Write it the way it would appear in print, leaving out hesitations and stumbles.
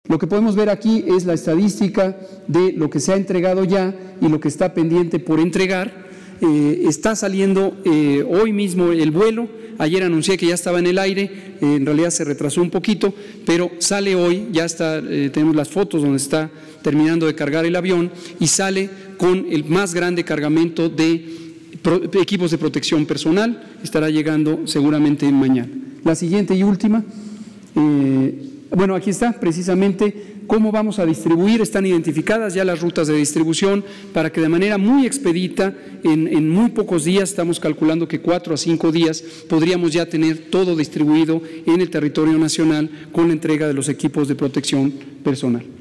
Lo que podemos ver aquí es la estadística de lo que se ha entregado ya y lo que está pendiente por entregar. Está saliendo hoy mismo el vuelo. Ayer anuncié que ya estaba en el aire, en realidad se retrasó un poquito, pero sale hoy, ya está, tenemos las fotos donde está terminando de cargar el avión y sale con el más grande cargamento de equipos de protección personal, estará llegando seguramente mañana. La siguiente y última, bueno, aquí está precisamente cómo vamos a distribuir. Están identificadas ya las rutas de distribución para que de manera muy expedita, en muy pocos días, estamos calculando que 4 a 5 días, podríamos ya tener todo distribuido en el territorio nacional con la entrega de los equipos de protección personal.